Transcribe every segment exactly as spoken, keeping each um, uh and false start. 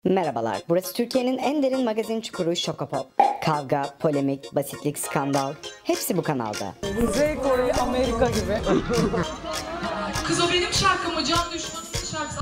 Merhabalar, burası Türkiye'nin en derin magazin çukuru Şokopop. Kavga, polemik, basitlik, skandal, hepsi bu kanalda. Kuzey Kore, Amerika gibi. Kız o benim şarkım mı? Can düşmanımın şarkısı.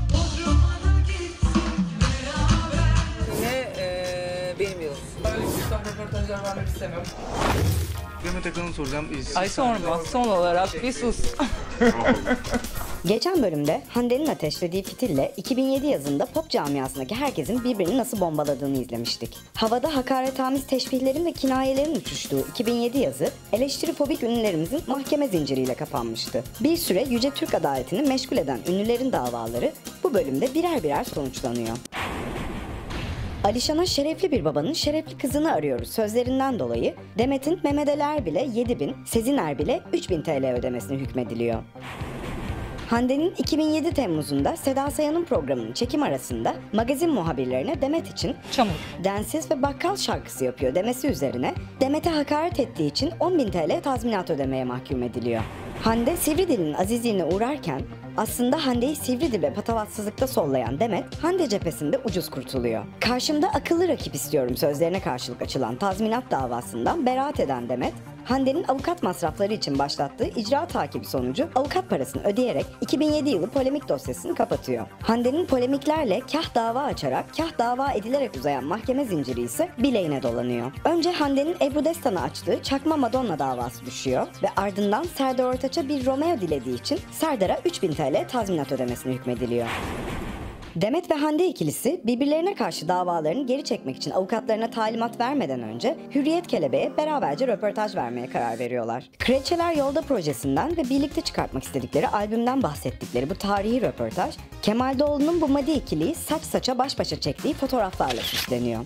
Ne ee, benim yılım. Öyle güzel röportajlar vermek istemiyorum. Demet Akalın soracağım. Ay sorma, son olarak bir sus. Geçen bölümde Hande'nin ateşlediği fitille iki bin yedi yazında pop camiasındaki herkesin birbirini nasıl bombaladığını izlemiştik. Havada hakaretamiz teşbihlerin ve kinayelerin uçuştuğu iki bin yedi yazı, eleştirifobik ünlülerimizin mahkeme zinciriyle kapanmıştı. Bir süre Yüce Türk adaletini meşgul eden ünlülerin davaları bu bölümde birer birer sonuçlanıyor. Alişan'a şerefli bir babanın şerefli kızını arıyoruz sözlerinden dolayı Demet'in Mehmet Ali Erbil'e yedi bin, Sezin Erbil'e üç bin T L ödemesine hükmediliyor. Hande'nin iki bin yedi Temmuz'unda Seda Sayan'ın programının çekim arasında magazin muhabirlerine Demet için Çamur. densiz ve bakkal şarkısı yapıyor demesi üzerine Demet'e hakaret ettiği için on bin T L tazminat ödemeye mahkum ediliyor. Hande Sivridil'in azizliğine uğrarken aslında Hande'yi Sivridil ve patavatsızlıkta sollayan Demet, Hande cephesinde ucuz kurtuluyor. Karşımda akıllı rakip istiyorum sözlerine karşılık açılan tazminat davasından beraat eden Demet, Hande'nin avukat masrafları için başlattığı icra takibi sonucu avukat parasını ödeyerek iki bin yedi yılı polemik dosyasını kapatıyor. Hande'nin polemiklerle kah dava açarak kah dava edilerek uzayan mahkeme zinciri ise bileğine dolanıyor. Önce Hande'nin Ebru Destan'a açtığı Çakma Madonna davası düşüyor ve ardından Serdar Ortaç'a bir Romeo dilediği için Serdar'a üç bin T L tazminat ödemesine hükmediliyor. Demet ve Hande ikilisi birbirlerine karşı davalarını geri çekmek için avukatlarına talimat vermeden önce Hürriyet Kelebeğe beraberce röportaj vermeye karar veriyorlar. Kraliçeler Yolda projesinden ve birlikte çıkartmak istedikleri albümden bahsettikleri bu tarihi röportaj, Kemal Doğulu'nun bu madi ikiliyi saç saça baş başa çektiği fotoğraflarla süsleniyor.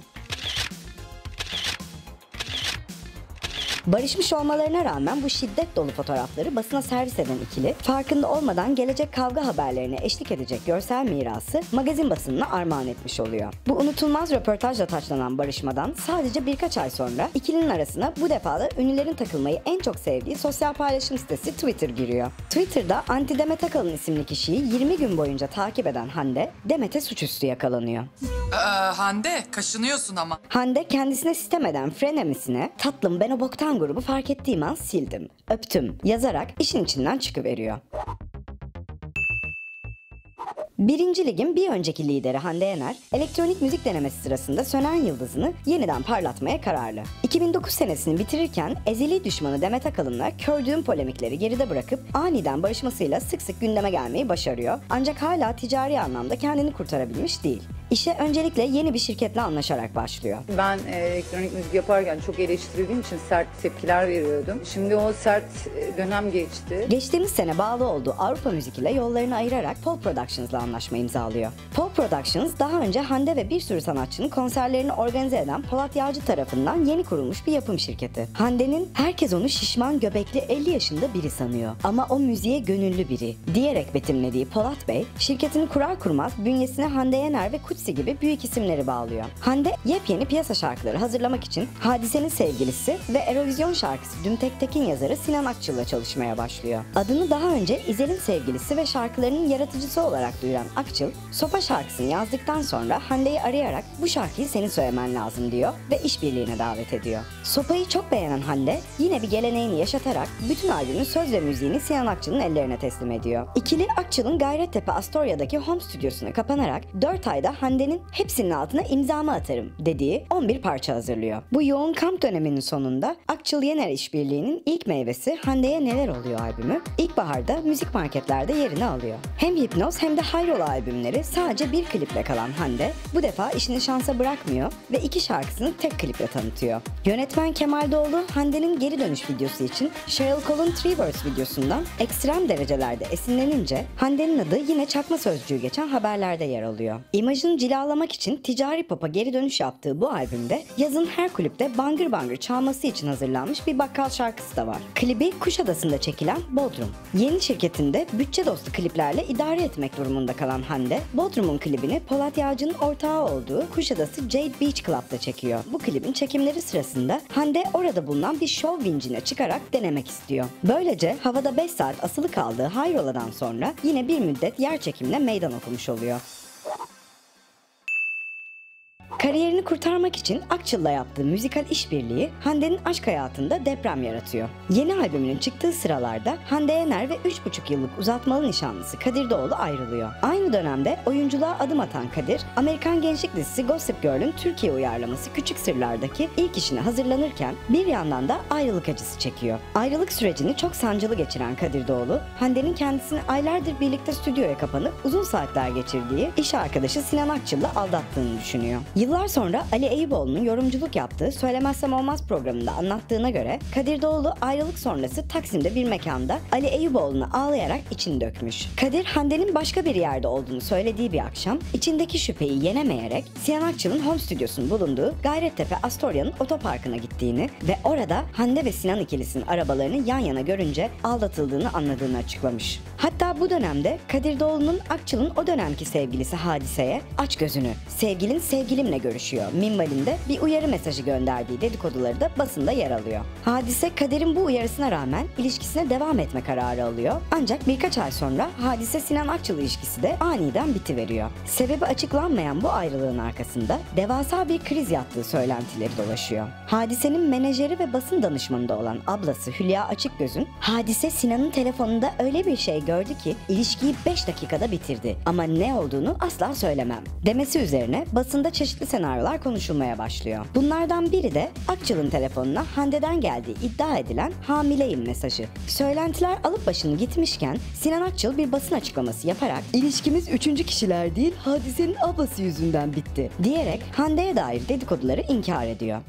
Barışmış olmalarına rağmen bu şiddet dolu fotoğrafları basına servis eden ikili, farkında olmadan gelecek kavga haberlerine eşlik edecek görsel mirası magazin basınına armağan etmiş oluyor. Bu unutulmaz röportajla taçlanan barışmadan sadece birkaç ay sonra ikilinin arasına bu defa da ünlülerin takılmayı en çok sevdiği sosyal paylaşım sitesi Twitter giriyor. Twitter'da Anti Demet Akalın isimli kişiyi yirmi gün boyunca takip eden Hande, Demet'e suçüstü yakalanıyor. Ee, Hande kaşınıyorsun ama. Hande kendisine sitem eden frenemisine "Tatlım ben o boktan grubu fark ettiğim an sildim, öptüm" yazarak işin içinden çıkıveriyor. Birinci Lig'in bir önceki lideri Hande Yener, elektronik müzik denemesi sırasında sönen yıldızını yeniden parlatmaya kararlı. iki bin dokuz senesini bitirirken ezeli düşmanı Demet Akalın'la kördüğüm polemikleri geride bırakıp aniden barışmasıyla sık sık gündeme gelmeyi başarıyor. Ancak hala ticari anlamda kendini kurtarabilmiş değil. İşe öncelikle yeni bir şirketle anlaşarak başlıyor. Ben e, elektronik müzik yaparken çok eleştirildiğim için sert tepkiler veriyordum. Şimdi o sert e, dönem geçti. Geçtiğimiz sene bağlı olduğu Avrupa Müzik ile yollarını ayırarak Pol Productions'la anlaşma imzalıyor. Pol Productions daha önce Hande ve bir sürü sanatçının konserlerini organize eden Polat Yağcı tarafından yeni kurulmuş bir yapım şirketi. Hande'nin "herkes onu şişman göbekli elli yaşında biri sanıyor ama o müziğe gönüllü biri" diyerek betimlediği Polat Bey, şirketini kurar kurmaz bünyesine Hande Yener ve Kutsi gibi büyük isimleri bağlıyor. Hande yepyeni piyasa şarkıları hazırlamak için Hadise'nin sevgilisi ve Eurovision şarkısı Düm Tek Tek'in yazarı Sinan Akçıl'la çalışmaya başlıyor. Adını daha önce İzel'in sevgilisi ve şarkılarının yaratıcısı olarak duyuran Akçıl, Sopa şarkısını yazdıktan sonra Hande'yi arayarak "bu şarkıyı senin söylemen lazım" diyor ve işbirliğine davet ediyor. Sopa'yı çok beğenen Hande yine bir geleneğini yaşatarak bütün albümün söz ve müziğini Sinan Akçıl'ın ellerine teslim ediyor. İkili Akçıl'ın Gayrettepe Astorya'daki home stüdyosuna kapanarak dört ayda Hande'nin "hepsinin altına imzamı atarım" dediği on bir parça hazırlıyor. Bu yoğun kamp döneminin sonunda Akçıl Yener işbirliğinin ilk meyvesi Hande'ye Neler Oluyor albümü ilkbaharda müzik marketlerde yerini alıyor. Hem Hipnoz hem de Hayrola albümleri sadece bir kliple kalan Hande bu defa işini şansa bırakmıyor ve iki şarkısını tek kliple tanıtıyor. Yönetmen Kemal Doğulu Hande'nin geri dönüş videosu için Sheryl Cole'un Treeverse videosundan ekstrem derecelerde esinlenince Hande'nin adı yine çakma sözcüğü geçen haberlerde yer alıyor. İmajını cilalamak için ticari pop'a geri dönüş yaptığı bu albümde yazın her kulüpte bangır bangır çalması için hazırlanmış bir bakkal şarkısı da var. Klibi Kuşadası'nda çekilen Bodrum. Yeni şirketinde bütçe dostu kliplerle idare etmek durumunda kalan Hande, Bodrum'un klibini Polat Yağcı'nın ortağı olduğu Kuşadası Jade Beach Club'da çekiyor. Bu klibin çekimleri sırasında Hande orada bulunan bir şov vincine çıkarak denemek istiyor. Böylece havada beş saat asılı kaldığı Hayrola'dan sonra yine bir müddet yer çekimine meydan okumuş oluyor. Kariyerini kurtarmak için Akçıl'la yaptığı müzikal işbirliği Hande'nin aşk hayatında deprem yaratıyor. Yeni albümünün çıktığı sıralarda Hande Yener ve üç buçuk yıllık uzatmalı nişanlısı Kadir Doğulu ayrılıyor. Aynı dönemde oyunculuğa adım atan Kadir, Amerikan gençlik dizisi Gossip Girl'ün Türkiye uyarlaması Küçük Sırlar'daki ilk işine hazırlanırken bir yandan da ayrılık acısı çekiyor. Ayrılık sürecini çok sancılı geçiren Kadir Doğulu, Hande'nin kendisini aylardır birlikte stüdyoya kapanıp uzun saatler geçirdiği iş arkadaşı Sinan Akçıl'la aldattığını düşünüyor. Yıllar sonra Ali Eyüboğlu'nun yorumculuk yaptığı Söylemezsem Olmaz programında anlattığına göre Kadir Doğulu ayrılık sonrası Taksim'de bir mekanda Ali Eyüboğlu'na ağlayarak içini dökmüş. Kadir, Hande'nin başka bir yerde olduğunu söylediği bir akşam içindeki şüpheyi yenemeyerek Sinan Akçıl'ın home stüdyosunun bulunduğu Gayrettepe Astoria'nın otoparkına gittiğini ve orada Hande ve Sinan ikilisinin arabalarını yan yana görünce aldatıldığını anladığını açıklamış. Hatta bu dönemde Kadir Doğulu'nun Akçıl'ın o dönemki sevgilisi Hadise'ye "Aç gözünü, sevgilin sevgilimle görüşüyor" minvalinde bir uyarı mesajı gönderdiği dedikoduları da basında yer alıyor. Hadise, Kadir'in bu uyarısına rağmen ilişkisine devam etme kararı alıyor. Ancak birkaç ay sonra Hadise Sinan Akçıl ilişkisi de aniden bitiveriyor. Sebebi açıklanmayan bu ayrılığın arkasında devasa bir kriz yattığı söylentileri dolaşıyor. Hadise'nin menajeri ve basın danışmanı da olan ablası Hülya Açıkgöz'ün "Hadise Sinan'ın telefonunda öyle bir şey gördü ki ilişkiyi beş dakikada bitirdi ama ne olduğunu asla söylemem" demesi üzerine basında çeşitli senaryolar konuşulmaya başlıyor. Bunlardan biri de Akçıl'ın telefonuna Hande'den geldiği iddia edilen "hamileyim" mesajı. Söylentiler alıp başını gitmişken Sinan Akçıl bir basın açıklaması yaparak "İlişkimiz üçüncü kişiler değil, Hadise'nin ablası yüzünden bitti" diyerek Hande'ye dair dedikoduları inkar ediyor.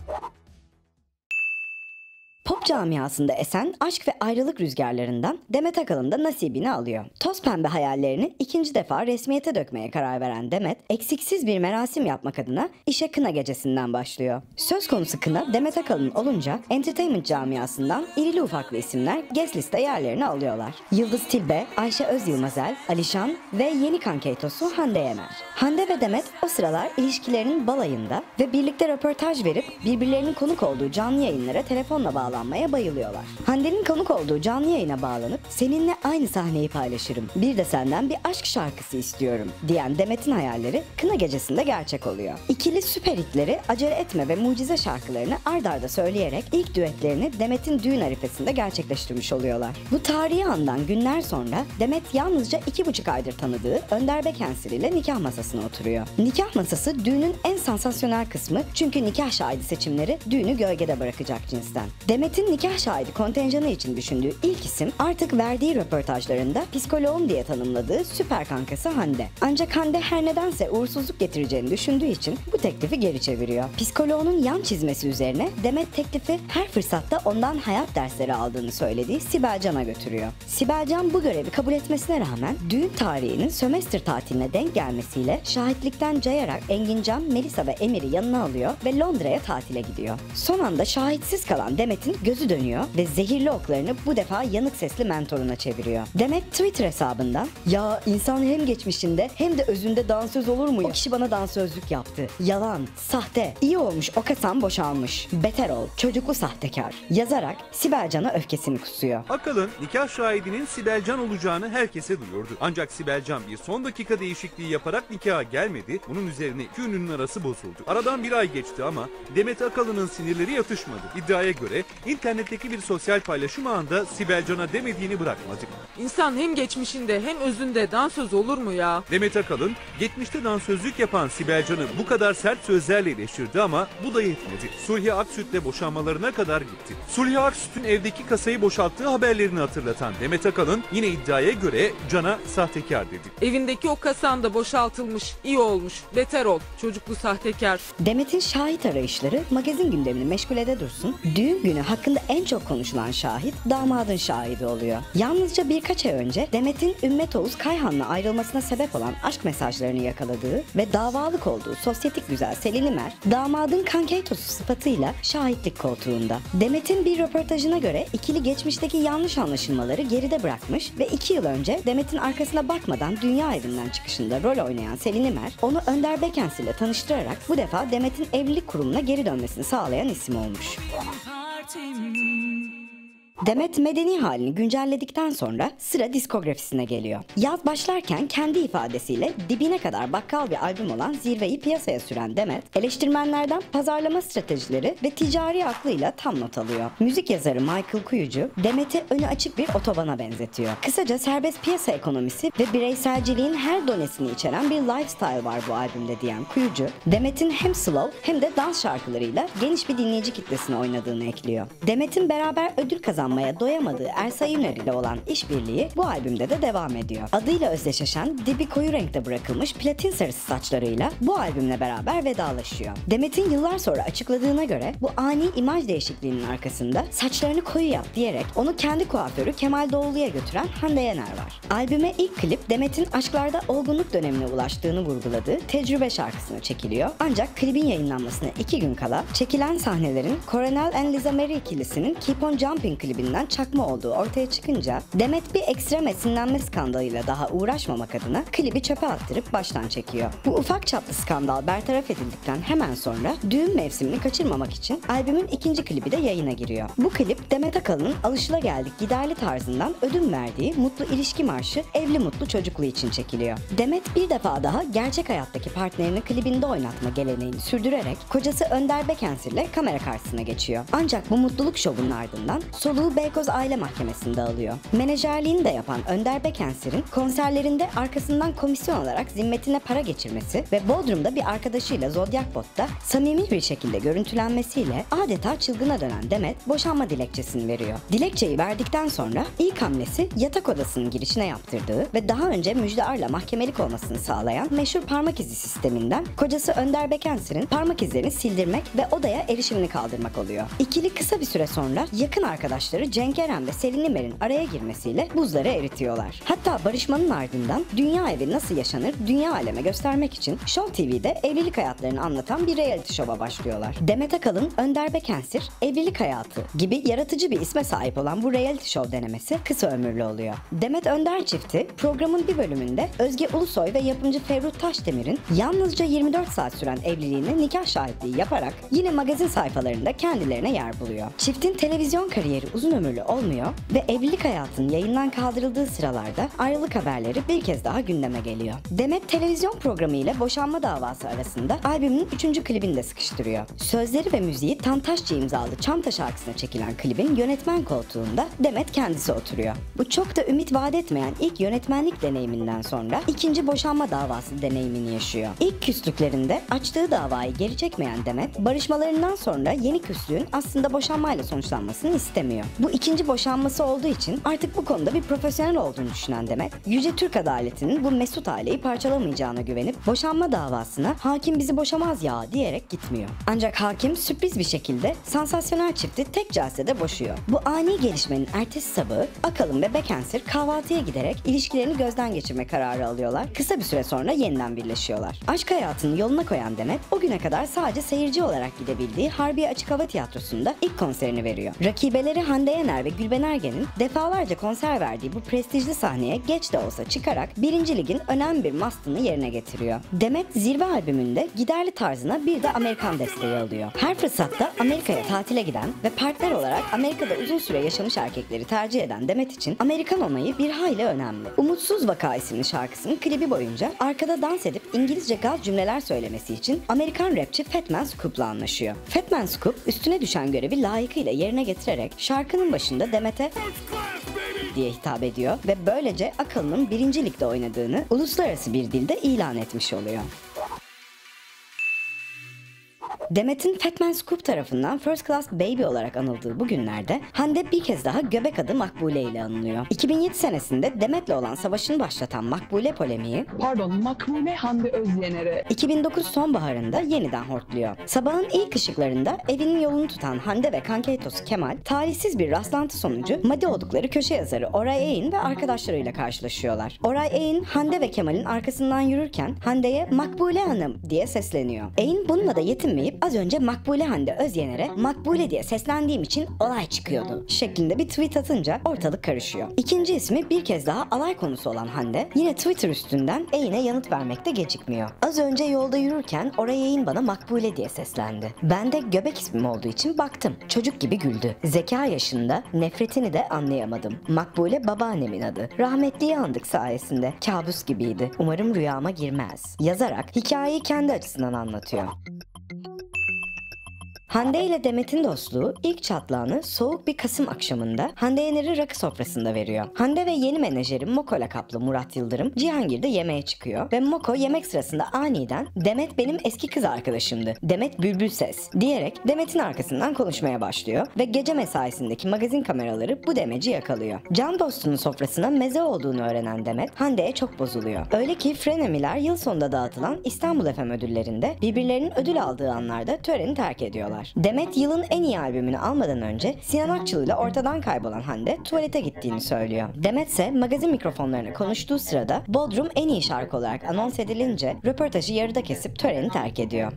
Pop camiasında esen aşk ve ayrılık rüzgarlarından Demet Akalın da nasibini alıyor. Toz pembe hayallerini ikinci defa resmiyete dökmeye karar veren Demet, eksiksiz bir merasim yapmak adına işe kına gecesinden başlıyor. Söz konusu kına Demet Akalın olunca entertainment camiasından irili ufaklı isimler guest liste yerlerini alıyorlar. Yıldız Tilbe, Ayşe Özyılmazel, Alişan ve yeni kankeytosu Hande Yener. Hande ve Demet o sıralar ilişkilerinin balayında ve birlikte röportaj verip birbirlerinin konuk olduğu canlı yayınlara telefonla bağlanmaya bayılıyorlar. Hande'nin konuk olduğu canlı yayına bağlanıp "Seninle aynı sahneyi paylaşırım, bir de senden bir aşk şarkısı istiyorum" diyen Demet'in hayalleri kına gecesinde gerçek oluyor. İkili süper hitleri Acele Etme ve Mucize şarkılarını ard arda söyleyerek ilk düetlerini Demet'in düğün arifesinde gerçekleştirmiş oluyorlar. Bu tarihi andan günler sonra Demet yalnızca iki buçuk aydır tanıdığı Önder Bekensir ile nikah masasına oturuyor. Nikah masası düğünün en sansasyonel kısmı, çünkü nikah şahidi seçimleri düğünü gölgede bırakacak cinsten. Demet'in nikah şahidi kontenjanı için düşündüğü ilk isim artık verdiği röportajlarında psikoloğum diye tanımladığı süper kankası Hande. Ancak Hande her nedense uğursuzluk getireceğini düşündüğü için bu teklifi geri çeviriyor. Psikoloğunun yan çizmesi üzerine Demet teklifi her fırsatta ondan hayat dersleri aldığını söylediği Sibel Can'a götürüyor. Sibel Can bu görevi kabul etmesine rağmen düğün tarihinin sömestr tatiline denk gelmesiyle şahitlikten cayarak Engin Can, Melisa ve Emir'i yanına alıyor ve Londra'ya tatile gidiyor. Son anda şahitsiz kalan Demet'in gözü dönüyor ve zehirli oklarını bu defa yanık sesli mentoruna çeviriyor. Demet Twitter hesabından "Ya insan hem geçmişinde hem de özünde dansöz olur mu ya? O kişi bana dansözlük yaptı. Yalan, sahte, iyi olmuş o kasam boşalmış. Beter ol, çocuklu sahtekar" yazarak Sibel Can'a öfkesini kusuyor. Akalın nikah şahidinin Sibel Can olacağını herkese duyurdu. Ancak Sibel Can bir son dakika değişikliği yaparak nikaha gelmedi. Bunun üzerine iki ünlünün arası bozuldu. Aradan bir ay geçti ama Demet Akalın'ın sinirleri yatışmadı. İddiaya göre internetteki bir sosyal paylaşım ağında Sibel Can'a demediğini bırakmadı. İnsan hem geçmişinde hem özünde dansöz olur mu ya? Demet Akalın geçmişte dansözlük yapan Sibel Can'ı bu kadar sert sözlerle eleştirdi ama bu da yetmedi. Sulhi Aksüt'le boşanmalarına kadar gitti. Sulhi Aksüt'ün evdeki kasayı boşalttığı haberlerini hatırlatan Demet Akalın yine iddiaya göre Can'a sahtekar dedi. Evindeki o kasan da boşaltılmış, iyi olmuş, beter ol, çocuklu sahtekar. Demet'in şahit arayışları magazin gündemini meşgulede dursun, düğün günü hakkında en çok konuşulan şahit damadın şahidi oluyor. Yalnızca birkaç ay önce Demet'in Ümmet Oğuz Kayhan'la ayrılmasına sebep olan aşk mesajlarını yakaladığı ve davalık olduğu sosyetik güzel Selin İmer, damadın kankeytosu sıfatıyla şahitlik koltuğunda. Demet'in bir röportajına göre ikili geçmişteki yanlış anlaşılmaları geride bırakmış ve iki yıl önce Demet'in arkasına bakmadan dünya evinden çıkışında rol oynayan Selin İmer, onu Önder Bekensir ile tanıştırarak bu defa Demet'in evlilik kurumuna geri dönmesini sağlayan isim olmuş. Demet medeni halini güncelledikten sonra sıra diskografisine geliyor. Yaz başlarken kendi ifadesiyle dibine kadar bakkal bir albüm olan Zirve'yi piyasaya süren Demet, eleştirmenlerden pazarlama stratejileri ve ticari aklıyla tam not alıyor. Müzik yazarı Michael Kuyucu, Demet'i önü açık bir otobana benzetiyor. Kısaca serbest piyasa ekonomisi ve bireyselciliğin her donesini içeren bir lifestyle var bu albümde diyen Kuyucu, Demet'in hem slow hem de dans şarkılarıyla geniş bir dinleyici kitlesine oynadığını ekliyor. Demet'in beraber ödül kazanmaya doyamadığı Ersa Yüner ile olan işbirliği bu albümde de devam ediyor. Adıyla özdeşleşen dibi koyu renkte bırakılmış platin sarısı saçlarıyla bu albümle beraber vedalaşıyor. Demet'in yıllar sonra açıkladığına göre bu ani imaj değişikliğinin arkasında saçlarını koyu yap diyerek onu kendi kuaförü Kemal Doğulu'ya götüren Hande Yener var. Albüme ilk klip Demet'in aşklarda olgunluk dönemine ulaştığını vurguladığı Tecrübe şarkısına çekiliyor. Ancak klibin yayınlanmasına iki gün kala çekilen sahnelerin Coronel and Liza Mary ikilisinin Keep on Jumping klibinden çakma olduğu ortaya çıkınca Demet bir ekstrem esinlenme skandalıyla daha uğraşmamak adına klibi çöpe attırıp baştan çekiyor. Bu ufak çaplı skandal bertaraf edildikten hemen sonra düğün mevsimini kaçırmamak için albümün ikinci klibi de yayına giriyor. Bu klip Demet Akalın'ın alışılageldik giderli tarzından ödün verdiği Mutlu İlişki Marşı Evli Mutlu Çocuklu için çekiliyor. Demet bir defa daha gerçek hayattaki partnerini klibinde oynatma geleneğini sürdürerek kocası Önder Bekensir ile kamera karşısına geçiyor. Ancak bu mutluluk şovunun ardından soluğu Beykoz Aile Mahkemesi'nde alıyor. Menajerliğini de yapan Önder Bekensir'in konserlerinde arkasından komisyon olarak zimmetine para geçirmesi ve Bodrum'da bir arkadaşıyla Zodiac Bot'ta samimi bir şekilde görüntülenmesiyle adeta çılgına dönen Demet boşanma dilekçesini veriyor. Dilekçeyi verdikten sonra ilk hamlesi yatak odasının girişine yaptırdığı ve daha önce Müjde Ar'la mahkemelik olmasını sağlayan meşhur parmak izi sisteminden kocası Önder Bekensir'in parmak izlerini sildirmek ve odaya erişimini kaldırmak oluyor. İkili kısa bir süre sonra yakın arkadaşları Cenk Eren ve Selin İmer'in araya girmesiyle buzları eritiyorlar. Hatta barışmanın ardından dünya evi nasıl yaşanır dünya aleme göstermek için Show T V'de evlilik hayatlarını anlatan bir reality show'a başlıyorlar. Demet Akalın, Önder Bekensir, Evlilik Hayatı gibi yaratıcı bir isme sahip olan bu reality show denemesi kısa ömürlü oluyor. Demet Önder çifti programın bir bölümünde Özge Ulusoy ve yapımcı Ferruh Taşdemir'in yalnızca yirmi dört saat süren evliliğine nikah şahitliği yaparak yine magazin sayfalarında kendilerine yer buluyor. Çiftin televizyon kariyeri uzun ömürlü olmuyor ve evlilik hayatının yayından kaldırıldığı sıralarda ayrılık haberleri bir kez daha gündeme geliyor. Demet televizyon programı ile boşanma davası arasında albümün üçüncü klibini de sıkıştırıyor. Sözleri ve müziği Tantaşçı imzalı Çanta şarkısına çekilen klibin yönetmen koltuğunda Demet kendisi oturuyor. Bu çok da ümit vaat etmeyen ilk yönetmenlik deneyiminden sonra ikinci boşanma davası deneyimini yaşıyor. İlk küslüklerinde açtığı davayı geri çekmeyen Demet, barışmalarından sonra yeni küslüğün aslında boşanmayla sonuçlanmasını istemiyor. Bu ikinci boşanması olduğu için artık bu konuda bir profesyonel olduğunu düşünen Demet, Yüce Türk Adaleti'nin bu mesut aileyi parçalamayacağına güvenip boşanma davasına hakim bizi boşamaz ya diyerek gitmiyor. Ancak hakim sürpriz bir şekilde sansasyonel çifti tek celsede boşuyor. Bu ani gelişmenin ertesi sabahı Akalın ve Bekensir kahvaltıya giderek ilişkilerini gözden geçirme kararı alıyorlar. Kısa bir süre sonra yeniden birleşiyorlar. Aşk hayatını yoluna koyan Demet, o güne kadar sadece seyirci olarak gidebildiği Harbiye Açık Hava Tiyatrosu'nda ilk konserini veriyor. Rakibeleri Hande Yener ve Gülben Ergen'in defalarca konser verdiği bu prestijli sahneye geç de olsa çıkarak birinci ligin önemli bir mastını yerine getiriyor. Demet Zirve albümünde giderli tarzına bir de Amerikan desteği alıyor. Her fırsatta Amerika'ya tatile giden ve partner olarak Amerika'da uzun süre yaşamış erkekleri tercih eden Demet için Amerikan onayı bir hayli önemli. Umutsuz Vaka isimli şarkısının klibi boyunca arkada dans edip İngilizce gaz cümleler söylemesi için Amerikan rapçi Fatman Scoop'la anlaşıyor. Fatman Scoop üstüne düşen görevi layıkıyla yerine getirerek şarkının başında Demet'e diye hitap ediyor ve böylece Akalın'ın birinci ligde oynadığını uluslararası bir dilde ilan etmiş oluyor. Demet'in Fatman Scoop tarafından First Class Baby olarak anıldığı bu günlerde Hande bir kez daha göbek adı Makbule ile anılıyor. iki bin yedi senesinde Demet'le olan savaşını başlatan Makbule polemiği, Pardon, Makbule Hande Özyener'e iki bin dokuz sonbaharında yeniden hortluyor. Sabahın ilk ışıklarında evinin yolunu tutan Hande ve kankeytosu Kemal, talihsiz bir rastlantı sonucu Madi oldukları köşe yazarı Oray Eğin ve arkadaşlarıyla karşılaşıyorlar. Oray Eğin, Hande ve Kemal'in arkasından yürürken Hande'ye "Makbule Hanım" diye sesleniyor. Eğin bununla da yetinmeyip az önce Makbule Hande Özyener'e Makbule diye seslendiğim için olay çıkıyordu şeklinde bir tweet atınca ortalık karışıyor. İkinci ismi bir kez daha alay konusu olan Hande yine Twitter üstünden Eyn'e yanıt vermekte gecikmiyor. Az önce yolda yürürken oraya Eyn bana Makbule diye seslendi. Ben de göbek ismim olduğu için baktım. Çocuk gibi güldü. Zeka yaşında, nefretini de anlayamadım. Makbule babaannemin adı. Rahmetliyi andık sayesinde. Kabus gibiydi. Umarım rüyama girmez. Yazarak hikayeyi kendi açısından anlatıyor. Hande ile Demet'in dostluğu ilk çatlağını soğuk bir Kasım akşamında Hande Yener'in rakı sofrasında veriyor. Hande ve yeni menajeri Moko lakaplı Murat Yıldırım Cihangir'de yemeğe çıkıyor ve Moko yemek sırasında aniden "Demet benim eski kız arkadaşımdı. Demet bülbül ses" diyerek Demet'in arkasından konuşmaya başlıyor ve gece mesaisindeki magazin kameraları bu demeci yakalıyor. Can dostunun sofrasına meze olduğunu öğrenen Demet Hande'ye çok bozuluyor. Öyle ki Frenemiler yıl sonunda dağıtılan İstanbul F M ödüllerinde birbirlerinin ödül aldığı anlarda töreni terk ediyorlar. Demet yılın en iyi albümünü almadan önce Sinan Akçıl ile ortadan kaybolan Hande tuvalete gittiğini söylüyor. Demet ise magazin mikrofonlarına konuştuğu sırada Bodrum en iyi şarkı olarak anons edilince röportajı yarıda kesip töreni terk ediyor.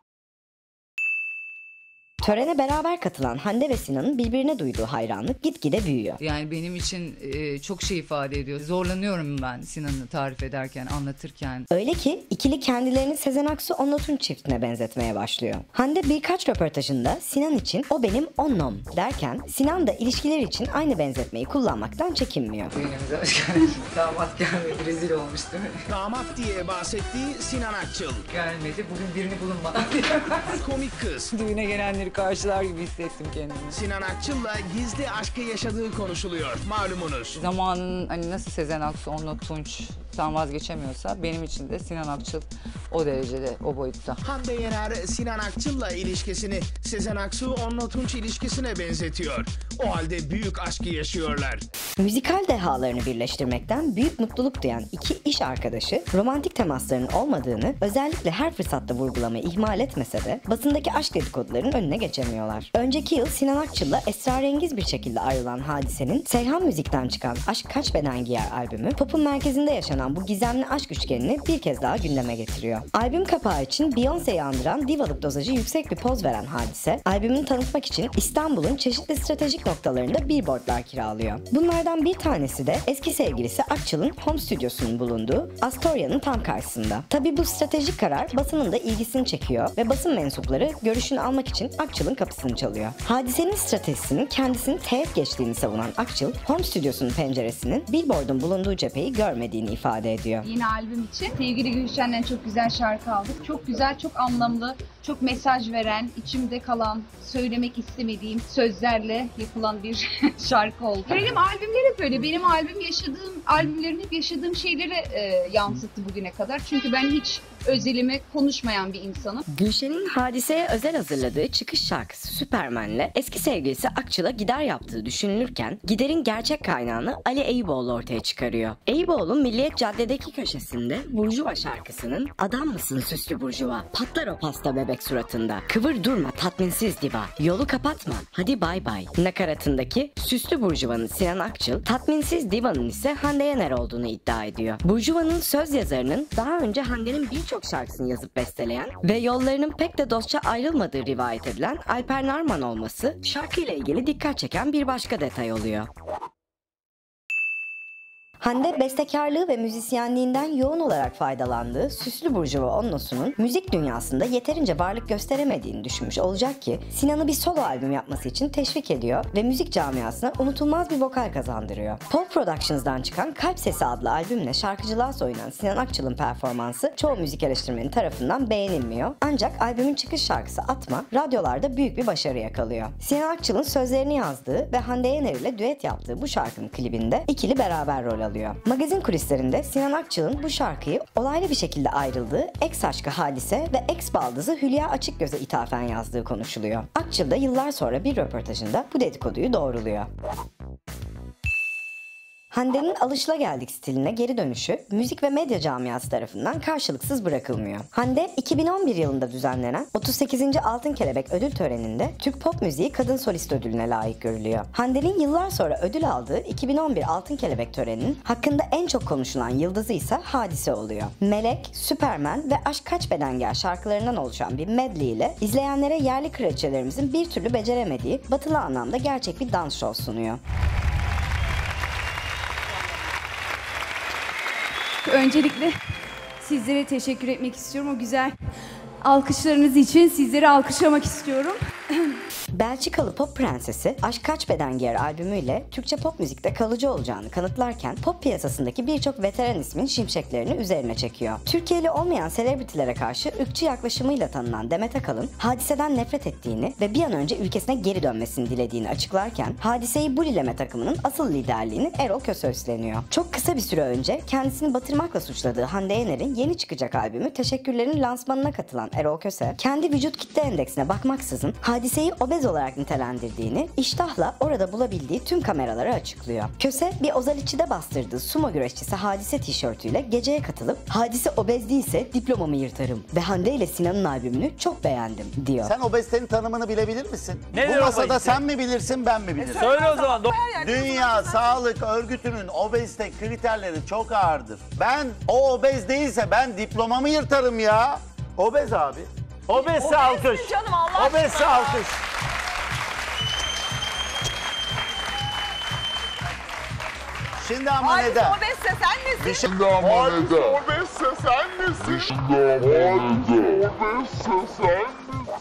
Törene beraber katılan Hande ve Sinan'ın birbirine duyduğu hayranlık gitgide büyüyor. Yani benim için e, çok şey ifade ediyor. Zorlanıyorum ben Sinan'ı tarif ederken, anlatırken. Öyle ki ikili kendilerini Sezen Aksu Onno Tunç çiftine benzetmeye başlıyor. Hande birkaç röportajında Sinan için "o benim onnom" derken Sinan da ilişkiler için aynı benzetmeyi kullanmaktan çekinmiyor. Düğünümüze hoş geldin. Damat gelmedi, rezil olmuş değil mi? Damat diye bahsettiği Sinan Akçıl. Gelmedi, bugün birini bulun bana. Komik kız. Düğüne gelenleri karşılar gibi hissettim kendimi. Sinan Akçıl'la gizli aşkı yaşadığı konuşuluyor. Malumunuz. Zamanın hani nasıl Sezen Aksu, Onno Tunç'tan vazgeçemiyorsa benim için de Sinan Akçıl o derecede, o boyutta. Hande Yener Sinan Akçıl'la ilişkisini Sezen Aksu Onno Tunç ilişkisine benzetiyor. O halde büyük aşkı yaşıyorlar. Müzikal dehalarını birleştirmekten büyük mutluluk duyan iki iş arkadaşı romantik temaslarının olmadığını özellikle her fırsatta vurgulamayı ihmal etmese de basındaki aşk dedikodularının önüne geçemiyorlar. Önceki yıl Sinan Akçıl'la esrarengiz bir şekilde ayrılan Hadise'nin Seyhan Müzik'ten çıkan Aşk Kaç Beden Giyer albümü popun merkezinde yaşanan bu gizemli aşk üçgenini bir kez daha gündeme getiriyor. Albüm kapağı için Beyoncé'yi andıran divalık dozajı yüksek bir poz veren Hadise, albümünü tanıtmak için İstanbul'un çeşitli stratejik noktalarında billboardlar kiralıyor. Bunlardan bir tanesi de eski sevgilisi Akçıl'ın home stüdyosunun bulunduğu Astoria'nın tam karşısında. Tabii bu stratejik karar basının da ilgisini çekiyor ve basın mensupları görüşünü almak için Akçıl'ın kapısını çalıyor. Hadisenin stratejisinin kendisini teğet geçtiğini savunan Akçıl, home stüdyosunun penceresinin billboardun bulunduğu cepheyi görmediğini ifade ediyor. Yeni albüm için sevgili Gülşen'den çok güzel şarkı aldık. Çok güzel, çok anlamlı, çok mesaj veren, içimde kalan, söylemek istemediğim sözlerle yapılan bir şarkı oldu. Benim albümler hep öyle. Benim albüm yaşadığım, albümlerim hep yaşadığım şeyleri e, yansıttı bugüne kadar. Çünkü ben hiç özelime konuşmayan bir insanım. Gülşen'in Hadise'ye özel hazırladığı çıkış şarkısı Süpermen'le eski sevgilisi Akçıl'a gider yaptığı düşünülürken giderin gerçek kaynağını Ali Eyüboğlu ortaya çıkarıyor. Eyüboğlu Milliyet Cadde'deki köşesinde Burjuva şarkısının "Adam mısın süslü burjuva, patlar o pasta bebek suratında, kıvır durma tatminsiz diva, yolu kapatma, hadi bay bay" nakaratındaki süslü burjuvanın Sinan Akçıl, tatminsiz divanın ise Hande Yener olduğunu iddia ediyor. Burjuva'nın söz yazarının daha önce Hande'nin birçok şarkısını yazıp besteleyen ve yollarının pek de dostça ayrılmadığı rivayet edilen Alper Narman olması şarkıyla ilgili dikkat çeken bir başka detay oluyor. Hande bestekarlığı ve müzisyenliğinden yoğun olarak faydalandığı Süslü Burjuva Onno'sunun müzik dünyasında yeterince varlık gösteremediğini düşünmüş olacak ki Sinan'ı bir solo albüm yapması için teşvik ediyor ve müzik camiasına unutulmaz bir vokal kazandırıyor. Pol Productions'dan çıkan Kalp Sesi adlı albümle şarkıcılığa soyunan Sinan Akçıl'ın performansı çoğu müzik eleştirmeni tarafından beğenilmiyor. Ancak albümün çıkış şarkısı Atma radyolarda büyük bir başarı yakalıyor. Sinan Akçıl'ın sözlerini yazdığı ve Hande Yener ile düet yaptığı bu şarkının klibinde ikili beraber rol alıyor. Magazin kulislerinde Sinan Akçıl'ın bu şarkıyı olaylı bir şekilde ayrıldığı ex aşkı Hadise ve ex baldızı Hülya Açıkgöz'e ithafen yazdığı konuşuluyor. Akçıl da yıllar sonra bir röportajında bu dedikoduyu doğruluyor. Hande'nin alışılageldik stiline geri dönüşü müzik ve medya camiası tarafından karşılıksız bırakılmıyor. Hande iki bin on bir yılında düzenlenen otuz sekizinci Altın Kelebek ödül töreninde Türk Pop Müziği Kadın Solist ödülüne layık görülüyor. Hande'nin yıllar sonra ödül aldığı iki bin on bir Altın Kelebek töreninin hakkında en çok konuşulan yıldızı ise Hadise oluyor. Melek, Süpermen ve Aşk Kaç Beden Gel şarkılarından oluşan bir medley ile izleyenlere yerli kraliçelerimizin bir türlü beceremediği batılı anlamda gerçek bir dans şovu sunuyor. Öncelikle sizlere teşekkür etmek istiyorum. O güzel alkışlarınız için sizleri alkışlamak istiyorum. Belçikalı pop prensesi Aşk Kaç Beden Giyer albümüyle Türkçe pop müzikte kalıcı olacağını kanıtlarken pop piyasasındaki birçok veteran ismin şimşeklerini üzerine çekiyor. Türkiye'li olmayan selebritilere karşı ırkçı yaklaşımıyla tanınan Demet Akalın Hadise'den nefret ettiğini ve bir an önce ülkesine geri dönmesini dilediğini açıklarken Hadise'yi bulileme takımının asıl liderliğini Erol Köse üstleniyor. Çok kısa bir süre önce kendisini batırmakla suçladığı Hande Yener'in yeni çıkacak albümü Teşekkürler'in lansmanına katılan Erol Köse kendi vücut kitle endeksine bakmaksızın Hadise'yi obez olarak nitelendirdiğini iştahla orada bulabildiği tüm kameralara açıklıyor. Köse bir Ozaliçi'de bastırdığı sumo güreşçisi Hadise tişörtüyle geceye katılıp Hadise obez değilse diplomamı yırtarım ve Hande ile Sinan'ın albümünü çok beğendim diyor. Sen obezitenin tanımını bilebilir misin? Nedir Bu masada obezite? sen mi bilirsin ben mi bilirim? E söyle o zaman. Dünya Sağlık Örgütü'nün obezite kriterleri çok ağırdır. Ben o obez değilse ben diplomamı yırtarım ya. Obez abi. Obezse alkış. Canım Allah Obezse alkış. Şimdi ama Hadise neden? obezse sen misin? Bir şey... Şimdi ama neden? Obezse sen misin? Şimdi ama neden? Obezse sen misin?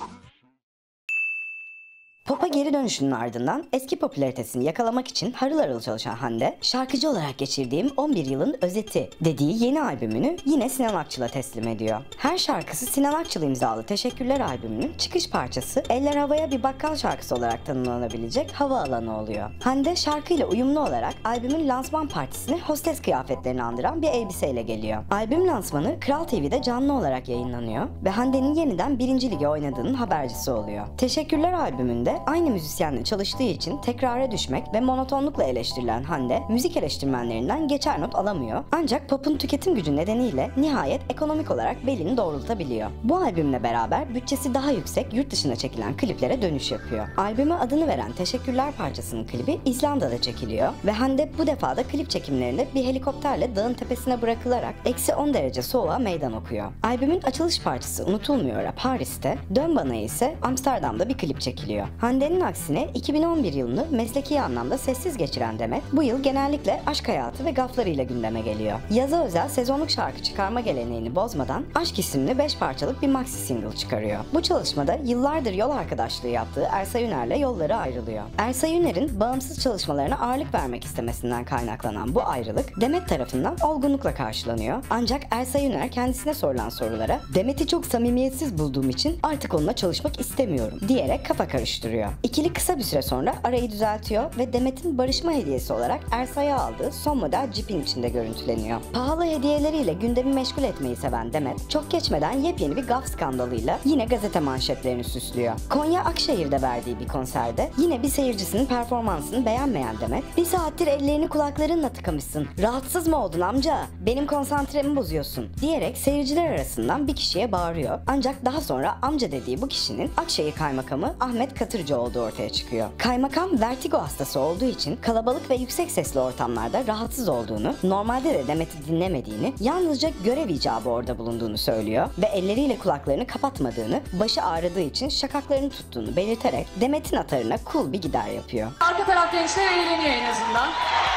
Pop'a geri dönüşünün ardından eski popülaritesini yakalamak için harıl harıl çalışan Hande, şarkıcı olarak geçirdiğim on bir yılın özeti dediği yeni albümünü yine Sinan Akçıl'a teslim ediyor. Her şarkısı Sinan Akçıl imzalı Teşekkürler albümünün çıkış parçası Eller Havaya bir bakkal şarkısı olarak tanımlanabilecek Havaalanı oluyor. Hande şarkıyla uyumlu olarak albümün lansman partisine hostes kıyafetlerini andıran bir elbiseyle geliyor. Albüm lansmanı Kral T V'de canlı olarak yayınlanıyor ve Hande'nin yeniden birinci lige oynadığının habercisi oluyor. Teşekkürler albümünde aynı müzisyenle çalıştığı için tekrara düşmek ve monotonlukla eleştirilen Hande, müzik eleştirmenlerinden geçer not alamıyor. Ancak pop'un tüketim gücü nedeniyle nihayet ekonomik olarak belini doğrultabiliyor. Bu albümle beraber bütçesi daha yüksek yurt dışına çekilen kliplere dönüş yapıyor. Albüme adını veren Teşekkürler parçasının klibi İzlanda'da çekiliyor ve Hande bu defa da klip çekimlerinde bir helikopterle dağın tepesine bırakılarak eksi on derece soğuğa meydan okuyor. Albümün açılış parçası Unutulmuyor'a Paris'te, Dön Bana'ya ise Amsterdam'da bir klip çekiliyor. Hande'nin aksine iki bin on bir yılını mesleki anlamda sessiz geçiren Demet, bu yıl genellikle aşk hayatı ve gaflarıyla gündeme geliyor. Yaza özel sezonluk şarkı çıkarma geleneğini bozmadan Aşk isimli beş parçalık bir maxi single çıkarıyor. Bu çalışmada yıllardır yol arkadaşlığı yaptığı Ersay Üner'le yolları ayrılıyor. Ersay Üner'in bağımsız çalışmalarına ağırlık vermek istemesinden kaynaklanan bu ayrılık Demet tarafından olgunlukla karşılanıyor. Ancak Ersay Üner kendisine sorulan sorulara Demet'i çok samimiyetsiz bulduğum için artık onunla çalışmak istemiyorum diyerek kafa karıştırıyor. İkili kısa bir süre sonra arayı düzeltiyor ve Demet'in barışma hediyesi olarak Ersay'a aldığı son model Jeep'in içinde görüntüleniyor. Pahalı hediyeleriyle gündemi meşgul etmeyi seven Demet, çok geçmeden yepyeni bir gaf skandalıyla yine gazete manşetlerini süslüyor. Konya Akşehir'de verdiği bir konserde yine bir seyircisinin performansını beğenmeyen Demet, "Bir saattir ellerini kulaklarınla tıkamışsın. Rahatsız mı oldun amca? Benim konsantremi bozuyorsun." diyerek seyirciler arasından bir kişiye bağırıyor. Ancak daha sonra amca dediği bu kişinin Akşehir Kaymakamı Ahmet Katırcı olduğu ortaya çıkıyor. Kaymakam vertigo hastası olduğu için kalabalık ve yüksek sesli ortamlarda rahatsız olduğunu, normalde de Demet'i dinlemediğini, yalnızca görev icabı orada bulunduğunu söylüyor ve elleriyle kulaklarını kapatmadığını, başı ağrıdığı için şakaklarını tuttuğunu belirterek Demet'in atarına cool bir gider yapıyor. Arka taraf gençler eğleniyor en azından.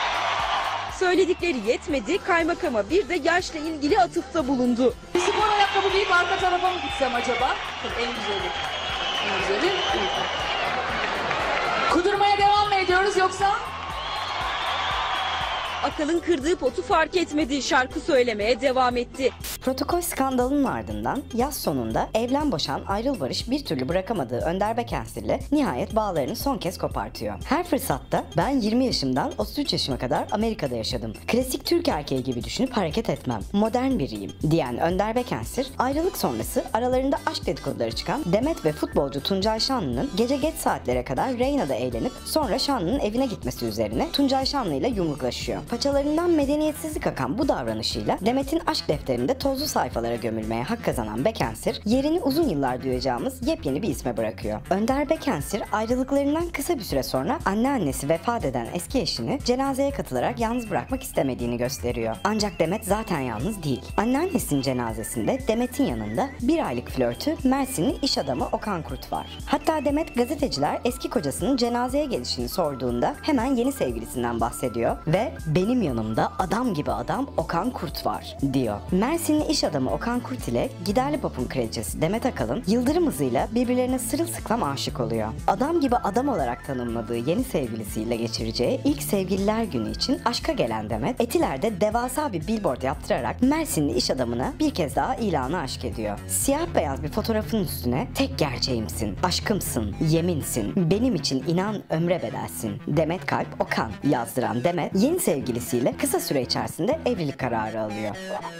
Söyledikleri yetmedi, kaymakama bir de yaşla ilgili atıfta bulundu. Bir spor ayakkabı giyip arka tarafa mı gitsem acaba? En güzeli. En güzeli. Kudurmaya devam mı ediyoruz yoksa? Akalın kırdığı potu fark etmedi, şarkı söylemeye devam etti. Protokol skandalının ardından yaz sonunda evlen boşan ayrıl barış bir türlü bırakamadığı Önder Bekensir ile nihayet bağlarını son kez kopartıyor. Her fırsatta ben yirmi yaşımdan otuz üç yaşıma kadar Amerika'da yaşadım. Klasik Türk erkeği gibi düşünüp hareket etmem. Modern biriyim diyen Önder Bekensir ayrılık sonrası aralarında aşk dedikoduları çıkan Demet ve futbolcu Tuncay Şanlı'nın gece geç saatlere kadar Reyna'da eğlenip sonra Şanlı'nın evine gitmesi üzerine Tuncay Şanlı ile yumruklaşıyor. Paçalarından medeniyetsizlik akan bu davranışıyla Demet'in aşk defterinde tozlu sayfalara gömülmeye hak kazanan Bekensir yerini uzun yıllar duyacağımız yepyeni bir isme bırakıyor. Önder Bekensir ayrılıklarından kısa bir süre sonra anneannesi vefat eden eski eşini cenazeye katılarak yalnız bırakmak istemediğini gösteriyor. Ancak Demet zaten yalnız değil. Anneannesinin cenazesinde Demet'in yanında bir aylık flörtü Mersinli iş adamı Okan Kurt var. Hatta Demet gazeteciler eski kocasının cenazeye gelişini sorduğunda hemen yeni sevgilisinden bahsediyor ve benim yanımda adam gibi adam Okan Kurt var diyor. Mersinli iş adamı Okan Kurt ile Giderli Pop'un kraliçesi Demet Akalın yıldırım hızıyla birbirlerine sırılsıklam aşık oluyor. Adam gibi adam olarak tanımladığı yeni sevgilisiyle geçireceği ilk sevgililer günü için aşka gelen Demet, Etiler'de devasa bir billboard yaptırarak Mersinli iş adamına bir kez daha ilanı aşk ediyor. Siyah beyaz bir fotoğrafın üstüne tek gerçeğimsin, aşkımsın, yeminsin, benim için inan ömre bedelsin. Demet Kalp Okan yazdıran Demet yeni sevgilisiyle kısa süre içerisinde evlilik kararı alıyor.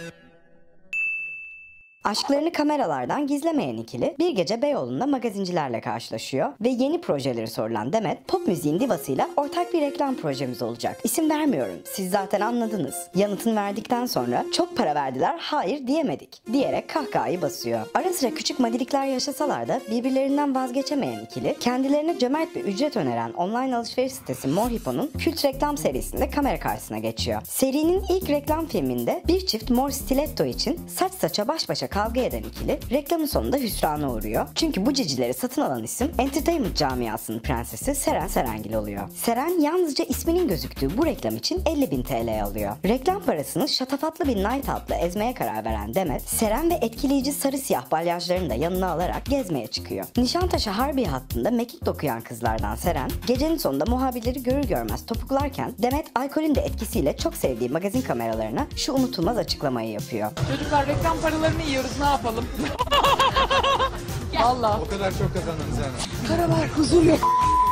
Aşklarını kameralardan gizlemeyen ikili bir gece Beyoğlu'nda magazincilerle karşılaşıyor ve yeni projeleri sorulan Demet, pop müziğin divasıyla ortak bir reklam projemiz olacak. İsim vermiyorum, siz zaten anladınız. Yanıtını verdikten sonra çok para verdiler, hayır diyemedik diyerek kahkahayı basıyor. Ara sıra küçük madilikler yaşasalar da birbirlerinden vazgeçemeyen ikili, kendilerine cömert bir ücret öneren online alışveriş sitesi Morhipo'nun kült reklam serisinde kamera karşısına geçiyor. Serinin ilk reklam filminde bir çift mor stiletto için saç saça baş başa kavga eden ikili reklamın sonunda hüsrana uğruyor. Çünkü bu cicileri satın alan isim entertainment camiasının prensesi Seren Serengil oluyor. Seren yalnızca isminin gözüktüğü bu reklam için elli bin T L alıyor. Reklam parasını şatafatlı bir night out'la ezmeye karar veren Demet, Seren ve etkileyici sarı siyah balyajlarını da yanına alarak gezmeye çıkıyor. Nişantaşı Harbiye hattında mekik dokuyan kızlardan Seren, gecenin sonunda muhabirleri görür görmez topuklarken Demet alkolün de etkisiyle çok sevdiği magazin kameralarına şu unutulmaz açıklamayı yapıyor. Çocuklar reklam paralarını yiyoruz, ne yapalım? Vallahi. O kadar çok kazandınız yani. Para var, huzur yok.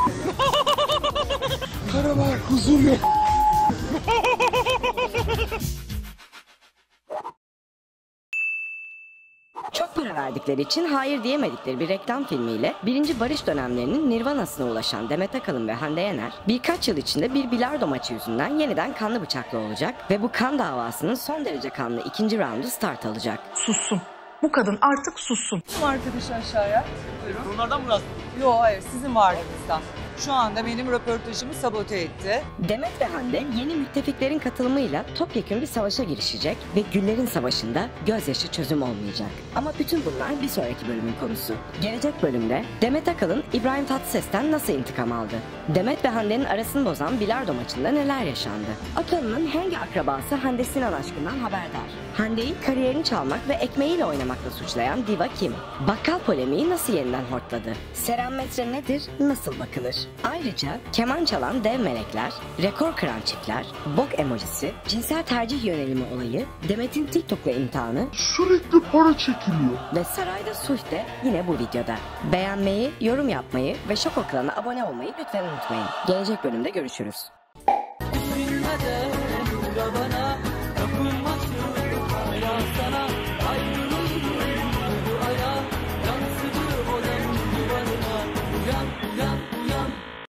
Para var, huzur yok. Çok para verdikleri için hayır diyemedikleri bir reklam filmiyle birinci barış dönemlerinin nirvanasına ulaşan Demet Akalın ve Hande Yener birkaç yıl içinde bir bilardo maçı yüzünden yeniden kanlı bıçaklı olacak ve bu kan davasının son derece kanlı ikinci roundu start alacak. Sussun. Bu kadın artık sussun. Arkadaşı aşağıya. Buyurun. Bunlardan mı rastladın? Yok hayır, sizin varlığınızdan. Şu anda benim röportajımı sabote etti. Demet ve Hande yeni müttefiklerin katılımıyla topyekun bir savaşa girişecek ve Güllerin Savaşı'nda gözyaşı çözüm olmayacak. Ama bütün bunlar bir sonraki bölümün konusu. Gelecek bölümde Demet Akalın İbrahim Tatlıses'ten nasıl intikam aldı? Demet ve Hande'nin arasını bozan bilardo maçında neler yaşandı? Akalın'ın hangi akrabası Hande Sinan aşkından haberdar? Hande'yi kariyerini çalmak ve ekmeğiyle oynamakla suçlayan diva kim? Bakkal polemiği nasıl yeniden hortladı? Seren metre nedir? Nasıl bakılır? Ayrıca keman çalan dev melekler, rekor kıran çiftler, bok emojisi, cinsel tercih yönelimi olayı, Demet'in TikTok'la imtihanı, Sürekli para çekiliyor. ve sarayda sulh de yine bu videoda. Beğenmeyi, yorum yapmayı ve Şok Oklan'a abone olmayı lütfen unutmayın. Gelecek bölümde görüşürüz. Üzülmeden bana